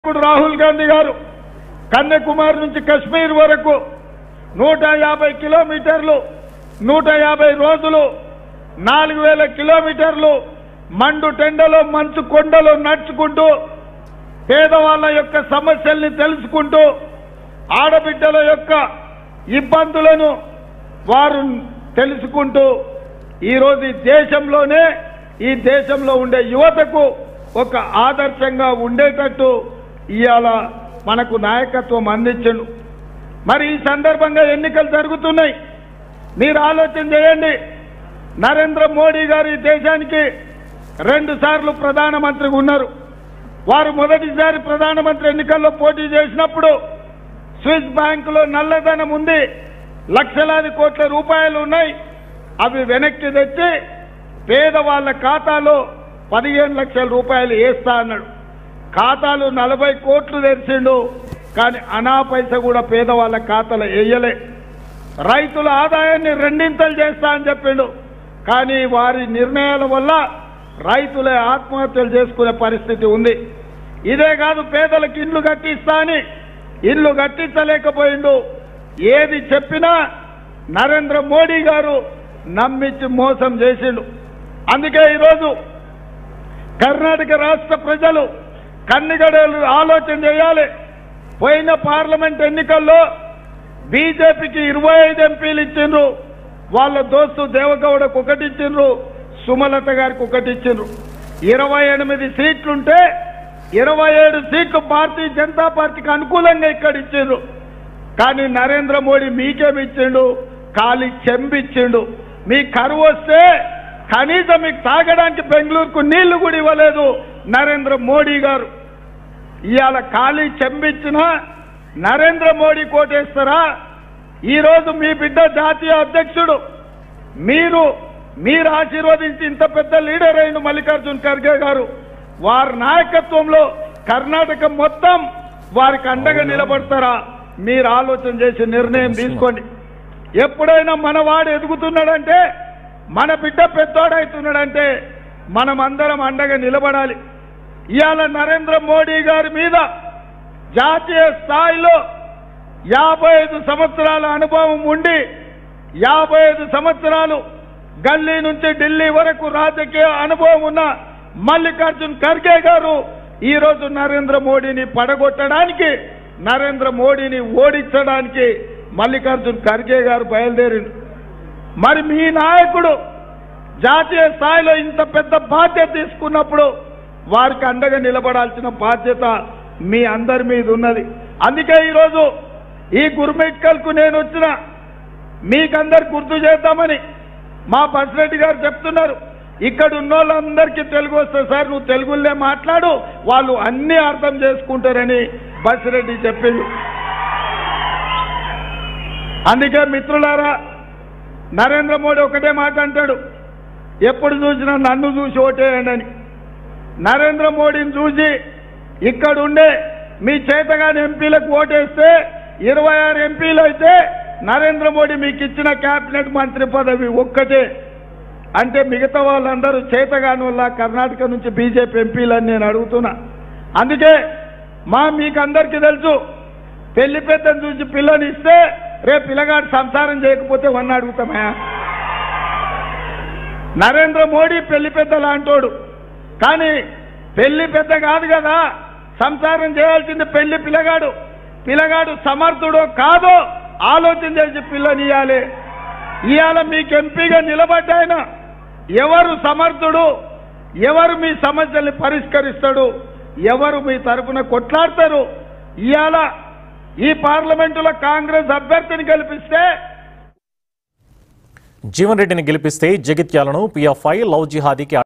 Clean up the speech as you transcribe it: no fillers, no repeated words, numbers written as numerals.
రాహుల్ గాంధీ గారు కన్యాకుమారి నుంచి కశ్మీర్ వరకు 150 కిలోమీటర్లు 150 రోజులు 4000 కిలోమీటర్లు మండు టెండలో మంచు కొండలో నడుచుకుంటూ పేదవాళ్ళ యొక్క సమస్యల్ని తెలుసుకుంటూ ఆడబిడ్డల యొక్క ఇబ్బందులను వారు తెలుసుకుంటూ ఈ రోజు ఈ దేశంలో ఉండే యువతకు ఒక ఆదర్శంగా ఉండేటట్టు ఇయాల మనకు నాయకత్వం అందించను। మరి ఈ సందర్భంగా ఎన్నికలు జరుగుతున్నాయి। మీరు ఆలోచన చేయండి, నరేంద్ర మోడీ గారు ఈ దేశానికి 2 సార్లు ప్రధానమంత్రిగా ఉన్నారు। వారు మొదటిసారి ప్రధానమంత్రి ఎన్నికల్లో పోటీ చేసినప్పుడు స్విస్ బ్యాంకులో నల్లధనం ఉంది, లక్షలాది కోట్ల రూపాయలు ఉన్నాయి, అవి వెనక్కి తెచ్చి పేదవాళ్ళ ఖాతాలో 15 లక్షల రూపాయలు వేస్తా అన్నాడు। ఖాతాలు 40 కోట్లు తెరిచిండు, కానీ అనా పైస కూడా పేదవాళ్ళ ఖాతాలో వేయలే। రైతుల ఆదాయాన్ని 2 చేస్తా అని చెప్పిండు, కానీ వారి నిర్ణయాల వల్ల రైతులే ఆత్మహత్యలు చేసుకునే పరిస్థితి ఉంది। ఇదే కాదు, పేదలకు ఇల్లు కట్టిస్తా అని ఇల్లు కట్టించలేకపోయిండు। ఏది చెప్పినా నరేంద్ర మోడీ గారు నమ్మించి మోసం చేసిండు। అందుకే ఈరోజు కర్ణాటక రాష్ట్ర ప్రజలు కన్నిగడలు ఆలోచన చేయాలి। పోయిన పార్లమెంట్ ఎన్నికల్లో బీజేపీకి 25 ఎంపీలు ఇచ్చిండ్రు, వాళ్ళ దోస్తు దేవగౌడకు 1 ఇచ్చిండ్రు, సుమలత గారికి 1 ఇచ్చిండ్రు। 28 సీట్లుంటే 27 సీట్లు భారతీయ జనతా పార్టీకి అనుకూలంగా ఇక్కడ ఇచ్చిండ్రు, కానీ నరేంద్ర మోడీ మీకేమి ఇచ్చిండు? ఖాళీ చెంబిచ్చిండు। మీ కరువు వస్తే కనీసం మీకు తాగడానికి బెంగళూరుకు నీళ్లు కూడా ఇవ్వలేదు నరేంద్ర మోడీ గారు। ఇవాళ ఖాళీ చెంబిచ్చిన నరేంద్ర మోడీ కోటేస్తారా? ఈరోజు మీ బిడ్డ జాతీయ అధ్యక్షుడు, మీరు ఆశీర్వదించి ఇంత పెద్ద లీడర్ అయిన మల్లికార్జున్ ఖర్గే గారు, వారి నాయకత్వంలో కర్ణాటక మొత్తం వారికి అండగా నిలబడతారా? మీరు ఆలోచన చేసి నిర్ణయం తీసుకోండి। ఎప్పుడైనా మనవాడు ఎదుగుతున్నాడంటే, మన బిడ్డ పెద్దోడవుతున్నాడంటే మనం అందరం అండగా నిలబడాలి। ఇవాళ నరేంద్ర మోడీ గారి మీద జాతీయ స్థాయిలో 55 సంవత్సరాల అనుభవం ఉండి 55 సంవత్సరాలు గల్లీ నుంచి ఢిల్లీ వరకు రాజకీయ అనుభవం ఉన్న మల్లికార్జున్ ఖర్గే గారు ఈరోజు నరేంద్ర మోడీని పడగొట్టడానికి, నరేంద్ర మోడీని ఓడించడానికి మల్లికార్జున్ ఖర్గే గారు బయలుదేరిండు। మరి మీ నాయకుడు జాతీయ స్థాయిలో ఇంత పెద్ద బాధ్యత తీసుకున్నప్పుడు వారికి అండగా నిలబడాల్సిన బాధ్యత మీ అందరి మీద ఉన్నది। అందుకే ఈరోజు ఈ గుర్మిట్కల్కు నేను వచ్చిన మీకందరు గుర్తు చేద్దామని మా బసిరెడ్డి గారు చెప్తున్నారు। ఇక్కడ ఉన్న వాళ్ళందరికీ తెలుగు వస్తుంది సార్, నువ్వు తెలుగులో మాట్లాడు, వాళ్ళు అన్ని అర్థం చేసుకుంటారని బసిరెడ్డి చెప్పిండు। అందుకే మిత్రులారా, నరేంద్ర మోడీ ఒకటే మాట అంటాడు, ఎప్పుడు చూసినా నన్ను చూసి ఓటేయండి అని। నరేంద్ర మోడీని చూసి ఇక్కడ ఉండే మీ చేతగాని ఎంపీలకు ఓటేస్తే 26 ఎంపీలు అయితే నరేంద్ర మోడీ మీకు ఇచ్చిన క్యాబినెట్ మంత్రి పదవి ఒక్కటే, అంటే మిగతా వాళ్ళందరూ చేతగాని వల్ల కర్ణాటక నుంచి బీజేపీ ఎంపీలని నేను అడుగుతున్నా। అందుకే మీకందరికీ తెలుసు, పెళ్లి పెద్దను చూసి పిల్లని ఇస్తే రేపు పిల్లగాడు సంసారం చేయకపోతే వన్న అడుగుతామా? నరేంద్ర మోడీ పెళ్లి పెద్ద లాంటోడు, కానీ పెళ్లి పెద్ద కాదు కదా, సంసారం చేయాల్సింది పిల్లగాడు సమర్థుడో కాదో ఆలోచన చేసి పిల్లనియాలి। ఇవాళ మీకు ఎంపీగా నిలబడ్డాయన ఎవరు సమర్థుడు, ఎవరు మీ సమస్యల్ని పరిష్కరిస్తాడు, ఎవరు మీ తరఫున కొట్లాడతారు? ఇవాళ ఈ పార్లమెంటులో కాంగ్రెస్ అభ్యర్థిని గెలిపిస్తే, జీవన్ రెడ్డిని గెలిపిస్తే జగిత్యాలను PFI లవ్ జిహాదీకి